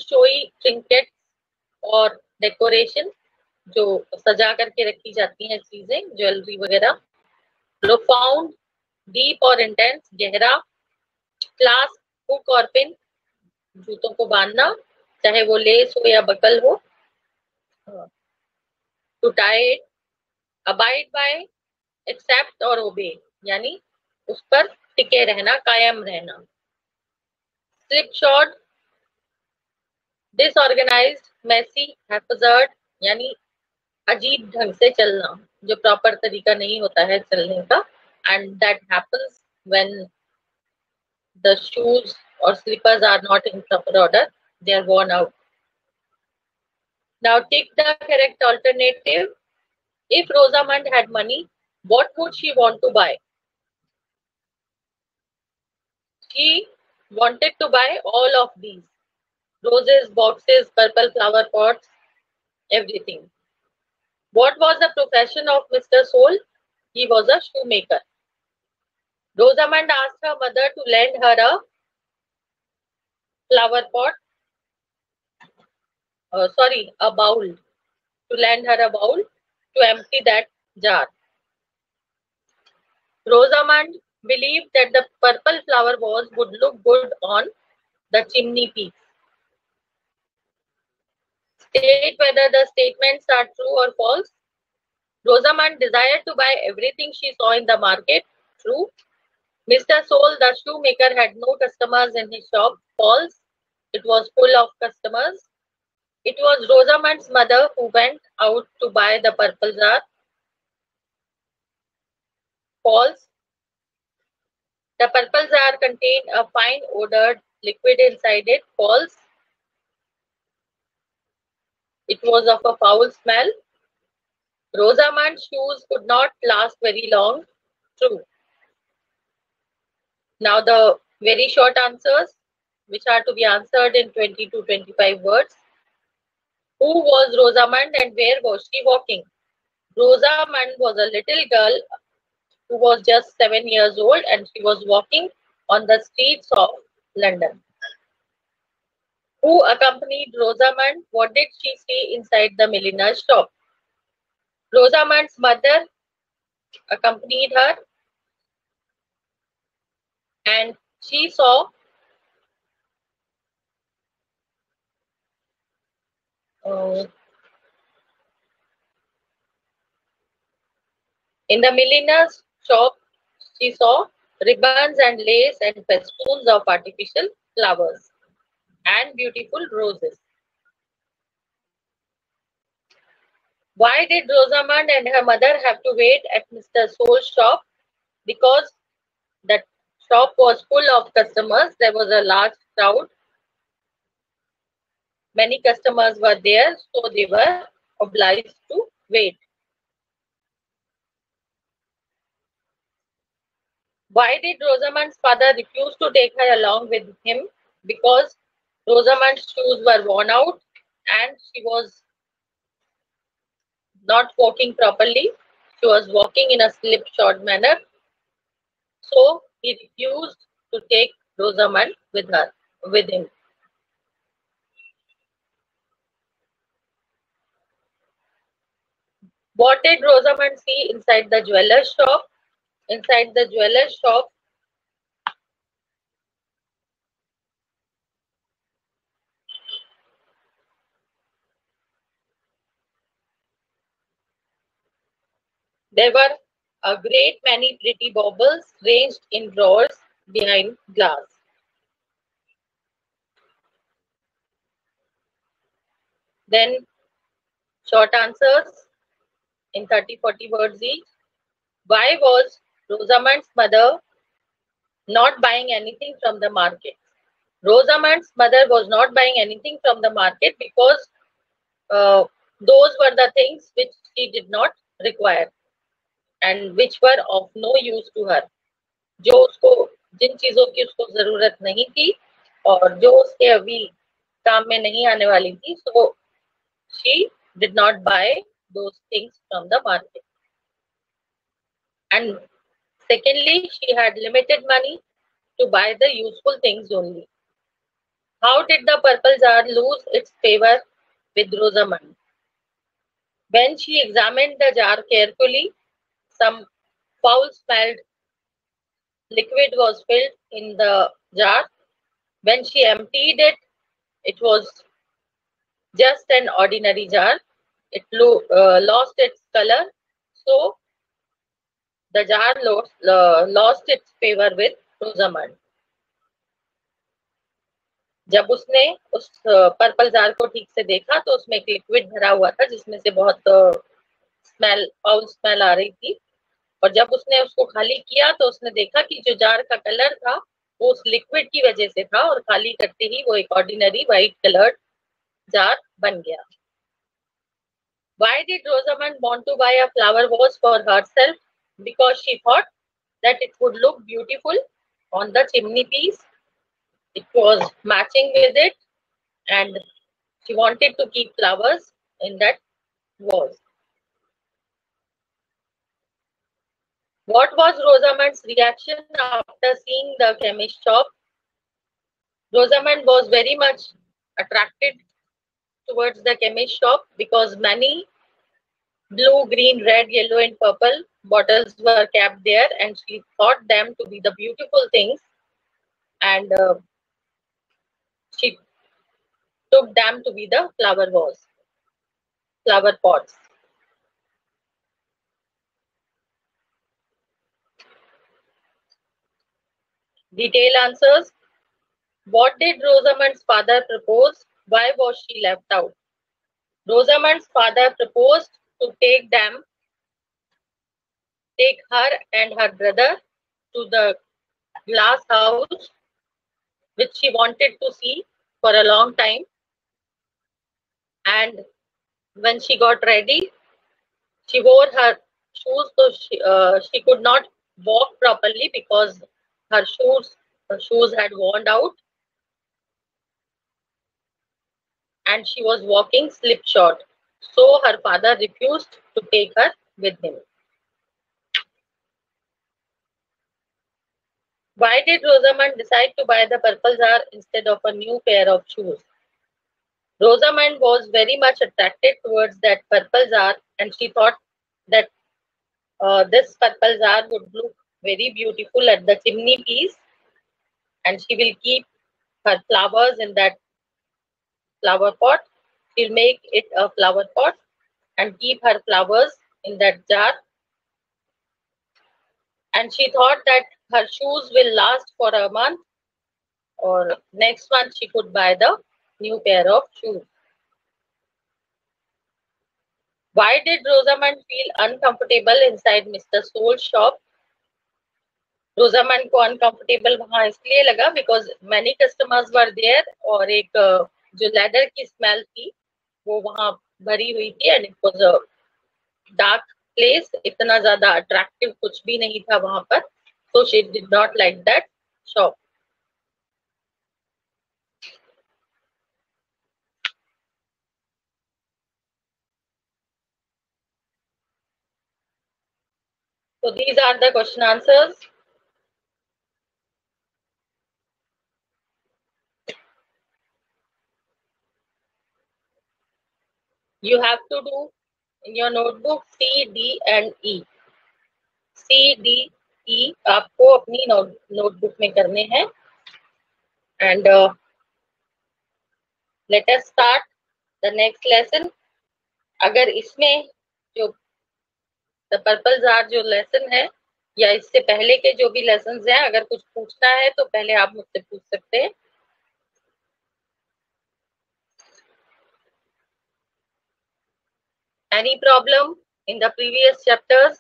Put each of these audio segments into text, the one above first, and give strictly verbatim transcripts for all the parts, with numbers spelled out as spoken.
Showy trinket और decoration, जो सजा करके रखी जाती हैं चीजें, ज्वेलरी वगैरह. प्रोफाउंड, डीप और इंटेंस, गहरा. क्लास, हुक और पिन, जूतों को बांधना, चाहे वो लेस हो या बकल हो. To tie it. Abide by, except और ओबे, यानी उस पर टिके रहना, कायम रहना. स्लिपशॉड, डिसऑर्गेनाइज्ड, मेसी, हैप्पजर्ड, यानी अजीब ढंग से चलना, जो प्रॉपर तरीका नहीं होता है चलने का. And that happens when the shoes or slippers are not in proper order, they are worn out. Now take the correct alternative. If Rosamund had money, what would she want to buy? She wanted to buy all of these. Roses, boxes, purple flower pots, everything. What was the profession of Mister Soul? He was a shoemaker. Rosamund asked her mother to lend her a flower pot, uh, sorry, a bowl, to lend her a bowl to empty that jar. Rosamund believed that the purple flower vase would look good on the chimney piece. State whether the statements are true or false. Rosamund desired to buy everything she saw in the market. True. Mister Soul, the shoemaker, had no customers in his shop. False. It was full of customers. It was Rosamund's mother who went out to buy the purple jar. False. The purple jar contained a fine odored liquid inside it. False. It was of a foul smell. Rosamund's shoes could not last very long. True. Now the very short answers, which are to be answered in twenty to twenty-five words. Who was Rosamund and where was she walking? Rosamund was a little girl who was just seven years old and she was walking on the streets of London. Who accompanied Rosamund? What did she see inside the milliner's shop? Rosamund's mother accompanied her and she saw uh, in the milliner's shop, she saw ribbons and lace and festoons of artificial flowers and beautiful roses. Why did Rosamund and her mother have to wait at Mister Soul's shop? Because the shop was full of customers. There was a large crowd. Many customers were there, so they were obliged to wait. Why did Rosamund's father refuse to take her along with him? Because Rosamund's shoes were worn out and she was not walking properly. She was walking in a slipshod manner. So he refused to take Rosamund with her, with him. What did Rosamund see inside the jeweller's shop? Inside the jeweller's shop, there were a great many pretty baubles ranged in drawers behind glass. Then short answers in thirty forty words each. Why was Rosamund's mother not buying anything from the market? Rosamund's mother was not buying anything from the market because uh, those were the things which she did not require and which were of no use to her. जो उसको जिन चीजों की उसको जरूरत नहीं थी और जो उसके अभी काम में नहीं आने वाली थी, so she did not buy those things from the market. And secondly, she had limited money to buy the useful things only. How did the purple jar lose its favor with Rosamond? When she examined the jar carefully, some foul-smelled liquid was filled in the jar. When she emptied it, it was just an ordinary jar. It lo uh, lost its color, so the jar lost, uh, lost its favor with Rosamond. जब उसने उस purple jar को ठीक से देखा तो उसमें एक लिक्विड भरा हुआ था जिसमें से बहुत स्मेल फाउल स्मेल आ रही थी, और जब उसने उसको खाली किया तो उसने देखा कि जो जार का कलर था वो उस लिक्विड की वजह से था, और खाली करते ही वो एक ऑर्डिनरी व्हाइट कलर्ड जार बन गया. Why did Rosamond want to buy a flower vase for herself? Because she thought that it would look beautiful on the chimney piece. It was matching with it, and she wanted to keep flowers in that vase. What was Rosamond's reaction after seeing the chemist shop? Rosamond was very much attracted towards the chemist shop because many blue, green, red, yellow, and purple bottles were kept there, and she thought them to be the beautiful things, and uh, she took them to be the flower vase, flower pots. Detail answers. What did Rosamond's father propose? Why was she left out? Rosamond's father proposed to take them, take her and her brother to the glass house, which she wanted to see for a long time. And when she got ready, she wore her shoes, so she, uh, she could not walk properly because her shoes, her shoes had worn out, and she was walking slipshod. So her father refused to take her with him. Why did Rosamond decide to buy the purple jar instead of a new pair of shoes? Rosamond was very much attracted towards that purple jar, and she thought that uh, this purple jar would look very beautiful at the chimney piece, and she will keep her flowers in that flower pot. She'll make it a flower pot and keep her flowers in that jar. And she thought that her shoes will last for a month, or next month she could buy the new pair of shoes. Why did Rosamond feel uncomfortable inside Mister Soul's shop? Rosamond को uncomfortable वहाँ इसलिए लगा because many customers were there, और एक uh, जो leather की smell थी वो वहाँ भरी हुई थी, and it was a dark place. इतना ज़्यादा attractive कुछ भी नहीं था वहाँ पर, so she did not like that shop. So these are the question answers. You have to do in your notebook C, D and E. C, D, E आपको अपनी notebook में करने हैं. And uh, let us start the next lesson. अगर इसमें जो the purple jar जो lesson है, या इससे पहले के जो भी lessons हैं, अगर कुछ पूछना है तो पहले आप मुझसे पूछ सकते हैं. Any problem in the previous chapters?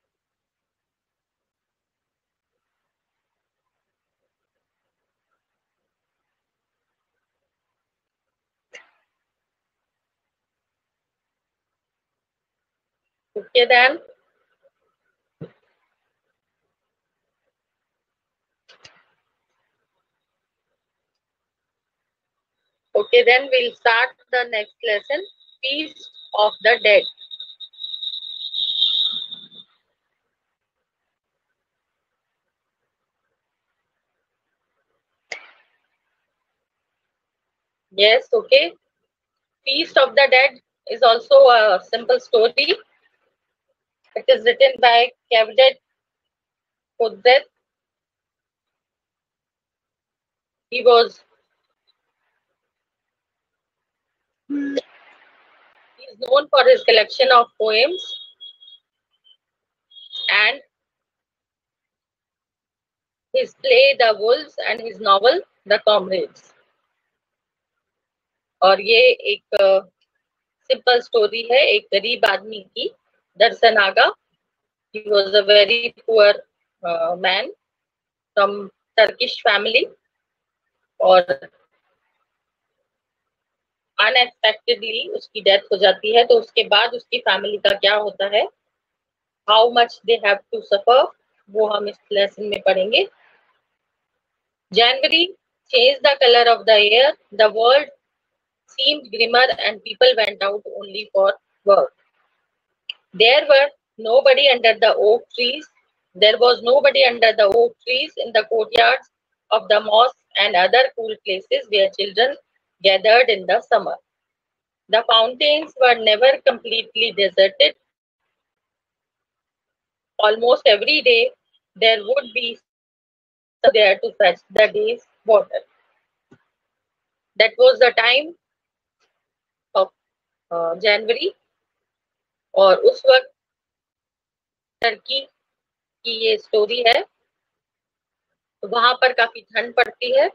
Okay then. Okay then, we'll start the next lesson, Feast of the Dead. Yes, okay. Feast of the Dead is also a simple story. It is written by Kevdet Kudret. He was he is known for his collection of poems and his play The Wolves and his novel The Comrades. और ये एक simple story है एक गरीब आदमी की, Darshan Aga. He was a very poor uh, man from Turkish family और unexpectedly उसकी डेथ हो जाती है. तो उसके बाद उसकी फैमिली का क्या होता है, how much they have to suffer, वो हम इस लेसन में पढ़ेंगे. January changed the color of the air. The world seemed grimmer and people went out only for work. There were nobody under the oak trees. There was nobody under the oak trees in the courtyards of the mosque and other cool places where children gathered in the summer. The fountains were never completely deserted. Almost every day there would be someone there to fetch the day's water. That was the time of uh, January. और उस वक्त Turkey की ये story है. तो वहां पर काफी ठंड पड़ती है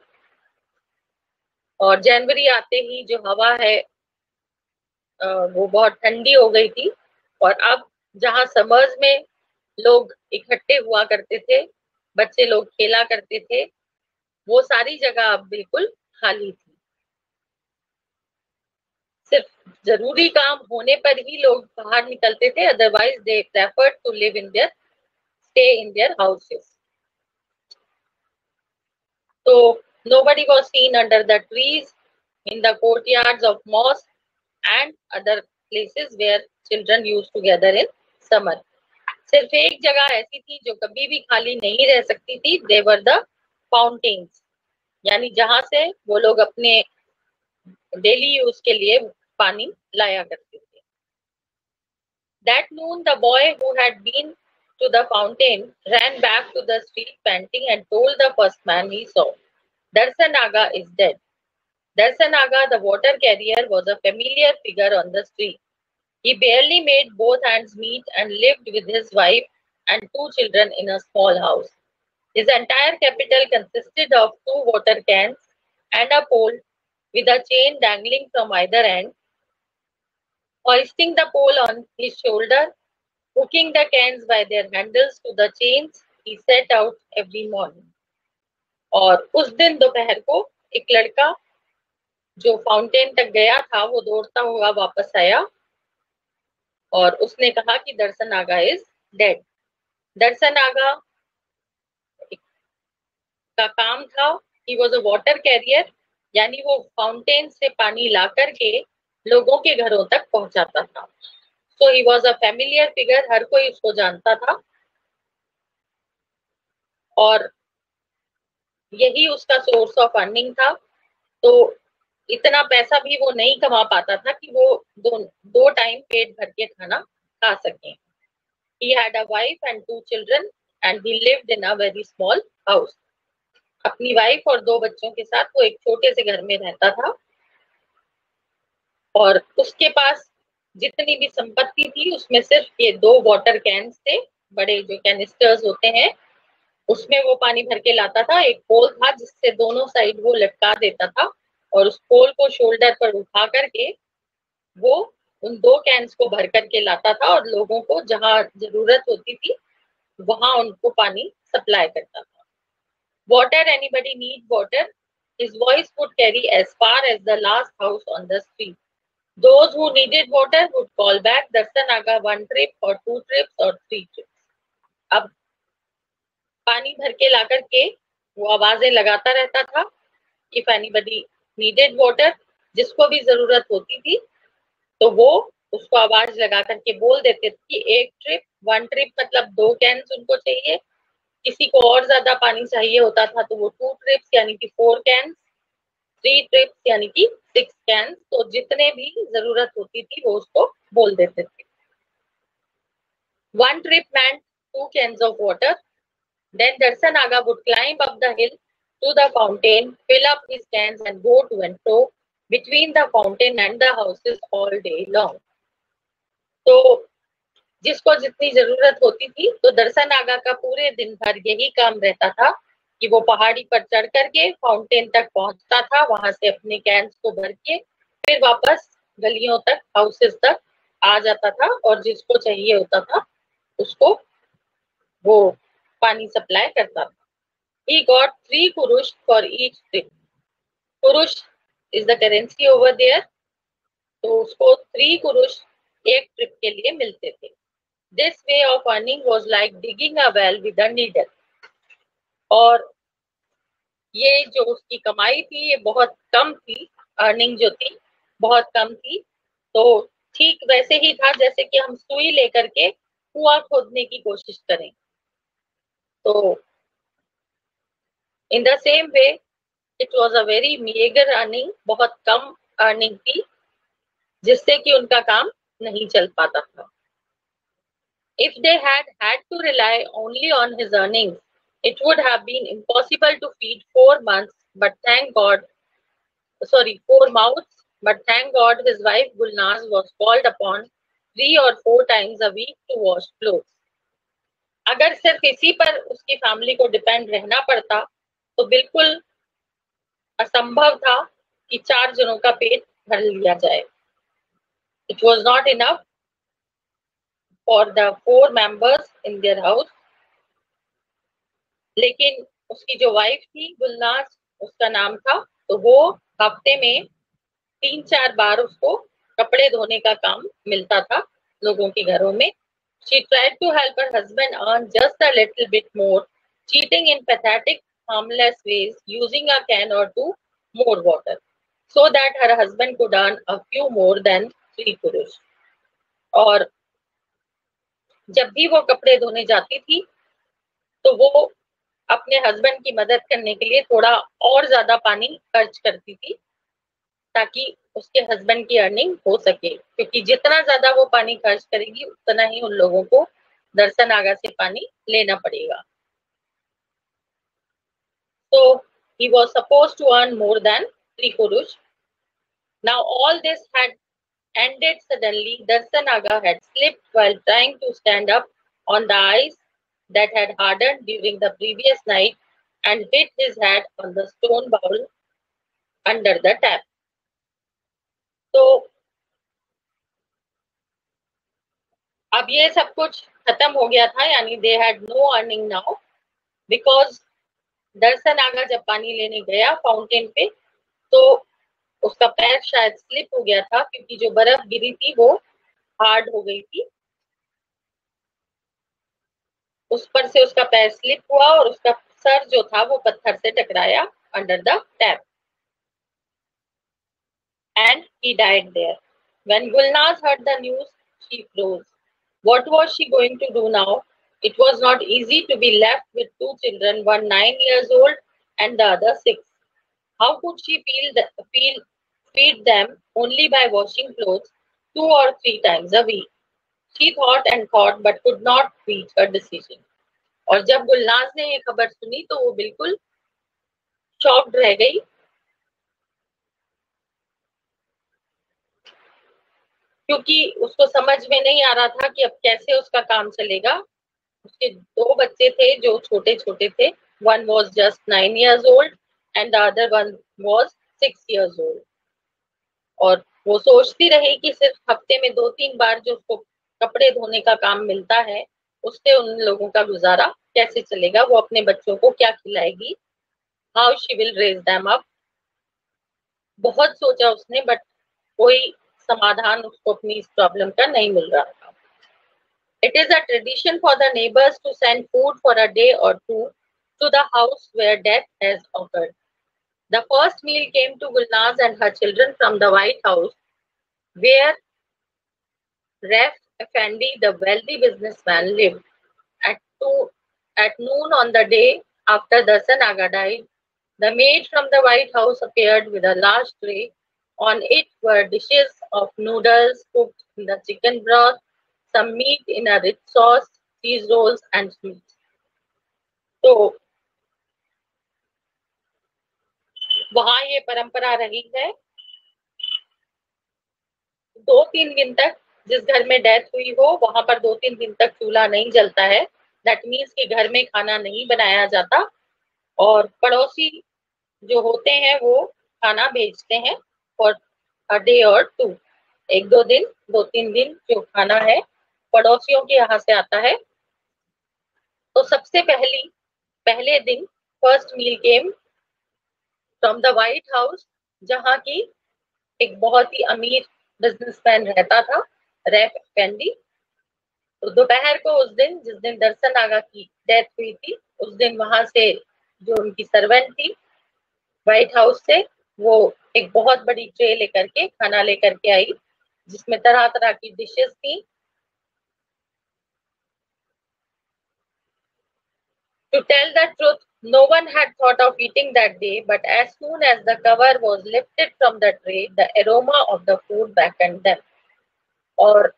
और जनवरी आते ही जो हवा है वो बहुत ठंडी हो गई थी. और अब जहां समर्स में लोग इकट्ठे हुआ करते थे, बच्चे लोग खेला करते थे, वो सारी जगह अब बिल्कुल खाली थी. सिर्फ जरूरी काम होने पर ही लोग बाहर निकलते थे, otherwise they preferred to live in their stay in their houses. So nobody was seen under the trees, in the courtyards of mosques and other places where children used to gather in summer. सिर्फ एक जगह ऐसी थी जो कभी भी खाली नहीं रह सकती थी. They were the fountains, यानी जहां से वो लोग अपने डेली यूज के लिए पानी लाया करते थे. That noon the boy who had been to the fountain ran back to the street panting and told the first man he saw, Darsan Aga is dead. Darsan Aga, the water carrier, was a familiar figure on the street. He barely made both hands meet and lived with his wife and two children in a small house. His entire capital consisted of two water cans and a pole with a chain dangling from either end. Hoisting the pole on his shoulder, hooking the cans by their handles to the chains, he set out every morning. और उस दिन दोपहर को एक लड़का जो fountain तक गया था वो दौड़ता हुआ वापस आया और उसने कहा कि दर्शन आगा इज डेड. दर्शन आगा का काम था, he was a water carrier, यानी वो फाउंटेन से पानी ला करके लोगों के घरों तक पहुंचाता था. So he was a familiar figure, हर कोई उसको जानता था और यही उसका सोर्स ऑफ अर्निंग था. तो इतना पैसा भी वो नहीं कमा पाता था कि वो दो दो टाइम पेट भर के खाना खा सके. He had a wife and two children and he lived in a very small house. अपनी वाइफ और दो बच्चों के साथ वो एक छोटे से घर में रहता था और उसके पास जितनी भी संपत्ति थी उसमें सिर्फ ये दो वाटर कैंस थे, बड़े जो कैनिस्टर्स होते हैं, उसमें वो पानी भर के लाता था. एक पोल था जिससे दोनों साइड वो लटका देता था और उस पोल को शोल्डर पर उठा करके वो उन दो कैंस को भर करके लाता था और लोगों को जहां जरूरत होती थी वहां उनको पानी सप्लाई करता था. Water, anybody need water? His voice would carry as far as the last house on the street. Those who needed water would call back Darsan Aga one trip or two trips or three trips. अब पानी भर के ला करके वो आवाजें लगाता रहता था. If anybody needed water, जिसको भी जरूरत होती थी तो वो उसको आवाज लगा करके बोल देते थे कि एक ट्रिप, वन ट्रिप मतलब दो कैंस उनको चाहिए. किसी को और ज्यादा पानी चाहिए होता था तो वो टू ट्रिप्स यानी कि फोर कैंस. थ्री ट्रिप्स यानी कि सिक्स कैंस, तो जितने भी जरूरत होती थी वो उसको बोल देते थे. One trip meant two cans of water. Then Darshan Aga would climb up the hill to the fountain, fill up his cans and go to and fro between the fountain and the houses all day long. तो जिसको जितनी जरूरत होती थी तो दर्शन आगा का पूरे दिन भर यही काम रहता था कि वो पहाड़ी पर चढ़ करके फाउंटेन तक पहुंचता था, वहां से अपने कैंस को भर के फिर वापस गलियों तक, हाउसेस तक आ जाता था और जिसको चाहिए होता था उसको वो पानी सप्लाई करता था. He got three kurush for each trip. Kurush is the currency over there. तो उसको three kurush एक ट्रिप के लिए मिलते थे. This way of earning was like digging a well with a needle. और ये जो उसकी कमाई थी ये बहुत कम थी, अर्निंग जो थी बहुत कम थी. तो ठीक वैसे ही था जैसे कि हम सुई लेकर के कुआं खोदने की कोशिश करें. तो in the same way it was a very meagre earning, बहुत कम अर्निंग थी जिससे कि उनका काम नहीं चल पाता था. If they had had to rely only on his earnings, it would have been impossible to feed four months, but thank God, sorry, four mouths, but thank God his wife Gulnaz was called upon three or four times a week to wash clothes. अगर सिर्फ इसी पर उसकी family को depend रहना पड़ता तो बिल्कुल असंभव था कि चार जनों का पेट भर लिया जाए. It was not enough for the four members in their house. लेकिन उसकी जो वाइफ थी गुलनाज उसका नाम था, तो वो हफ्ते में तीन चार बार उसको कपड़े धोने का काम मिलता था लोगों के घरों में. She tried to help her husband earn just a little bit more, cheating in pathetic, harmless ways, using a can or two more water, so that her husband could earn a few more than three kurush. और जब भी वो कपड़े धोने जाती थी तो वो अपने हस्बैंड की मदद करने के लिए थोड़ा और ज्यादा पानी खर्च करती थी ताकि उसके हस्बैंड की अर्निंग हो सके, क्योंकि जितना ज्यादा वो पानी खर्च करेगी उतना ही उन लोगों को दर्शन आगा से पानी लेना पड़ेगा. So he was supposed to earn more than three kurush. Now all this had ended suddenly. Darshan Aga had slipped while trying to stand up on the ice that had hardened during the previous night and hit his head on the stone bowl under the tap. तो अब ये सब कुछ खत्म हो गया था, यानी they had no earning now, because Darshan Aga जब पानी लेने गया फाउंटेन पे तो उसका पैर शायद स्लिप हो गया था, क्योंकि जो बर्फ गिरी थी वो हार्ड हो गई थी. उस पर से उसका पैर स्लिप हुआ और उसका सर जो था वो पत्थर से टकराया under the tap, and he died there. When Gulnaz heard the news, she froze. What was she going to do now? It was not easy to be left with two children, one nine years old and the other six. How could she feel the, feel, feed them only by washing clothes two or three times a week? She thought and thought but could not reach her decision. और जब गुलनाज ने ये खबर सुनी तो वो बिल्कुल shocked रह गई, क्योंकि उसको समझ में नहीं आ रहा था कि अब कैसे उसका काम चलेगा. उसके दो बच्चे थे जो छोटे छोटे थे. One was just nine years old and the other one was six years old. और वो सोचती रही कि सिर्फ हफ्ते में दो तीन बार जो उसको कपड़े धोने का काम मिलता है उससे उन लोगों का गुजारा कैसे चलेगा, वो अपने बच्चों को क्या खिलाएगी, how she will raise them up. बहुत सोचा उसने, बट कोई समाधान उसको अपनी इस प्रॉब्लम का नहीं मिल रहा था. It is a tradition for the neighbors to send food for a day or two to the house where death has occurred. The first meal came to Gulnaz and her children from the White House, where Ref Effendi, the wealthy businessman, lived. At two, at noon on the day after Darshan Aga died, The maid from the White House appeared with a large tray. On it were dishes of noodles cooked in the chicken broth, some meat in a rich sauce, cheese rolls, and sweets. तो वहां ये परंपरा रही है दो तीन दिन तक, जिस घर में डेथ हुई हो वहां पर दो तीन दिन तक चूल्हा नहीं जलता है. दैट मीन्स कि घर में खाना नहीं बनाया जाता और पड़ोसी जो होते हैं वो खाना भेजते हैं for a day or two. एक दो दिन दो तीन दिन जो खाना है पड़ोसियों के यहाँ से आता है. तो सबसे पहली पहले दिन first meal came from the White House, जहाँ की एक बहुत ही अमीर बिजनेसमैन रहता था, रैफ एफेंडी. तो दोपहर को उस दिन जिस दिन दर्शन आगा की डेथ हुई थी उस दिन वहां से जो उनकी सर्वेंट थी व्हाइट हाउस से, वो एक बहुत बड़ी ट्रे लेकर के खाना लेकर के आई जिसमें तरह तरह की डिशेस थी. To tell the truth, no one had thought of eating that day, but as soon as the cover was lifted from the tray, the aroma of the food beckoned them. और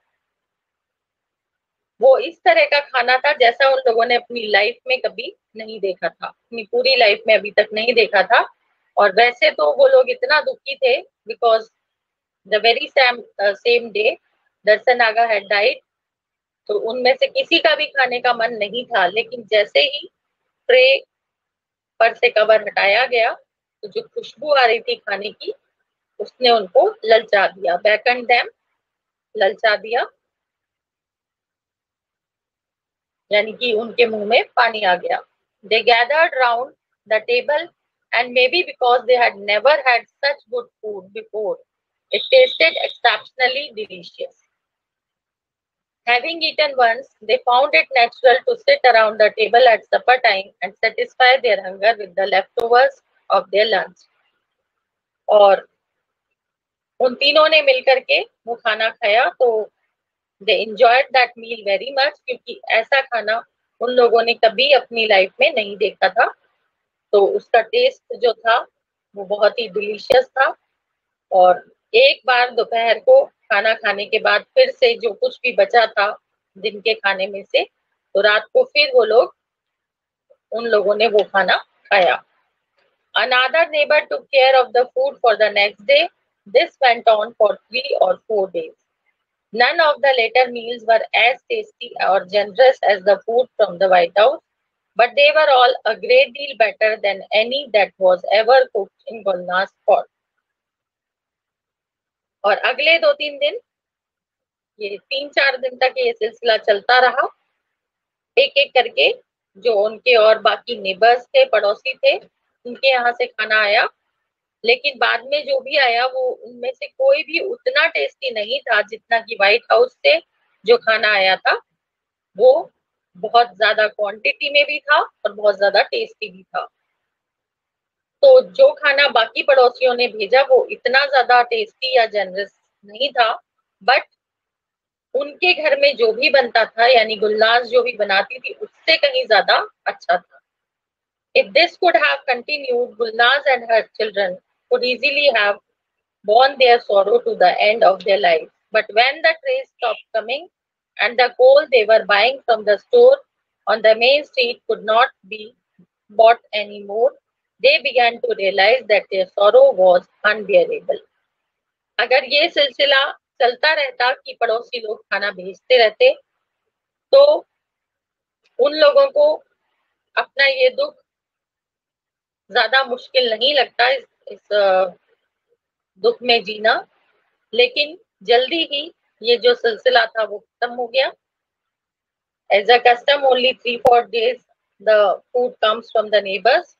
वो इस तरह का खाना था जैसा उन लोगों ने अपनी लाइफ में कभी नहीं देखा था, अपनी पूरी लाइफ में अभी तक नहीं देखा था. और वैसे तो वो लोग इतना दुखी थे because the very same same day Darshan Naga had died. तो उनमें से किसी का भी खाने का मन नहीं था, लेकिन जैसे ही ट्रे पर से कवर हटाया गया तो जो खुशबू आ रही थी खाने की उसने उनको ललचा दिया. बैकन डैम, ललचा दिया, यानी कि उनके मुंह में पानी आ गया. They gathered round the table and maybe because they had never had such good food before, it tasted exceptionally delicious. Having eaten once, they found it natural to sit around the table at supper time and satisfy their hunger with the leftovers of their lunch. और उन तीनों ने मिलकर के वो खाना खाया तो they enjoyed that meal very much, क्योंकि ऐसा खाना उन लोगों ने कभी अपनी लाइफ में नहीं देखा था. तो उसका टेस्ट जो था वो बहुत ही डिलीशियस था. और एक बार दोपहर को खाना खाने के बाद फिर से जो कुछ भी बचा था दिन के खाने में से, तो रात को फिर वो लोग उन लोगों ने वो खाना खाया. Another neighbor took care of the food for the next day. This went on for three or four days. None of the later meals were as tasty or generous as the food from the White House, but they were all a great deal better than any that was ever cooked in Gulna's pot. और अगले दो तीन दिन, ये तीन चार दिन तक ये सिलसिला चलता रहा. एक एक करके जो उनके और बाकी नेबर्स थे, पड़ोसी थे, उनके यहाँ से खाना आया. लेकिन बाद में जो भी आया वो उनमें से कोई भी उतना टेस्टी नहीं था जितना कि व्हाइट हाउस से जो खाना आया था वो बहुत ज्यादा क्वांटिटी में भी था और बहुत ज्यादा टेस्टी भी था. तो जो खाना बाकी पड़ोसियों ने भेजा वो इतना ज्यादा टेस्टी या जनरस नहीं था, बट उनके घर में जो भी बनता था यानी गुलनाज जो भी बनाती थी उससे कहीं ज्यादा अच्छा था. If this could have continued, Gulnaz and her children could easily have borne their sorrow to the end of their lives. But when the trays stopped coming and the coal they were buying from the store on the main street could not be bought anymore, they began to realize that their sorrow was unbearable. अगर ये सिलसिला चलता रहता कि पड़ोसी लोग खाना भेजते रहते तो उन लोगों को अपना ये दुख ज्यादा मुश्किल नहीं लगता, इस, इस दुख में जीना. लेकिन जल्दी ही ये जो सिलसिला था वो खत्म हो गया. As a custom, only three four days the food comes from the neighbors.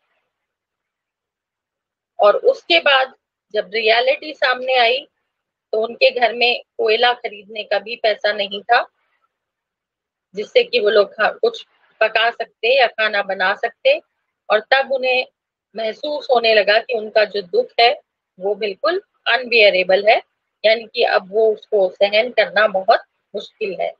और उसके बाद जब रियलिटी सामने आई तो उनके घर में कोयला खरीदने का भी पैसा नहीं था जिससे कि वो लोग कुछ पका सकते या खाना बना सकते. और तब उन्हें महसूस होने लगा कि उनका जो दुख है वो बिल्कुल अनबियरेबल है, यानी कि अब वो उसको सहन करना बहुत मुश्किल है.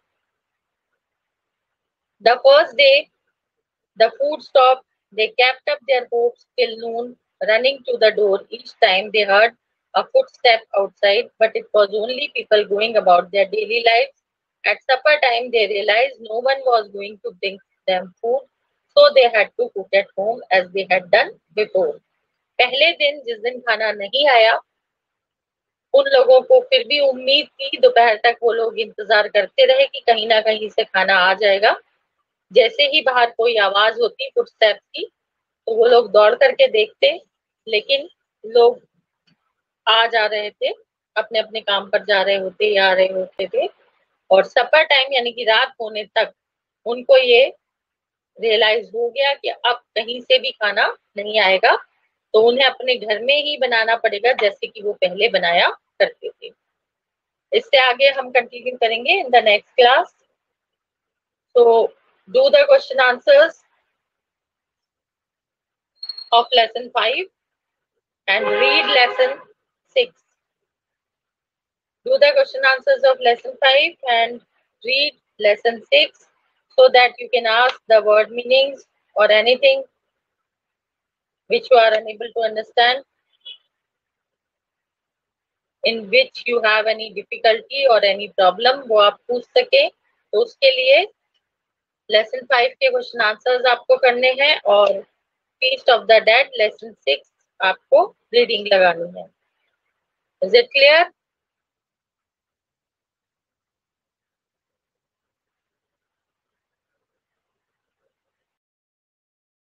The first day the food stopped. They kept up their hopes till noon. running to the door each time they heard a footstep outside, but it was only people going about their daily lives. At supper time, they realized no one was going to bring them food, so they had to cook at home as they had done before. पहले दिन जिस दिन खाना नहीं आया, उन लोगों को फिर भी उम्मीद थी, दोपहर तक वो लोग इंतजार करते रहे कि कहीं ना कहीं से खाना आ जाएगा। जैसे ही बाहर कोई आवाज होती फुटस्टेप्स की, तो वो लोग दौड़ करके देखते, लेकिन लोग आ जा रहे थे, अपने अपने काम पर जा रहे होते या आ रहे होते थे। और सपर टाइम यानी कि रात होने तक उनको ये रियलाइज हो गया कि अब कहीं से भी खाना नहीं आएगा, तो उन्हें अपने घर में ही बनाना पड़ेगा जैसे कि वो पहले बनाया करते थे। इससे आगे हम कंटिन्यू करेंगे in the next class. So do the question answers of lesson five and read lesson six. Do the question answers of lesson five and read lesson six so that you can ask the word meanings or anything which you are unable to understand, in which you have any difficulty or any problem, वो आप पूछ सके। तो उसके लिए lesson five के question answers आपको करने हैं और feast of the dead lesson six आपको रीडिंग लगानी है। Is it clear?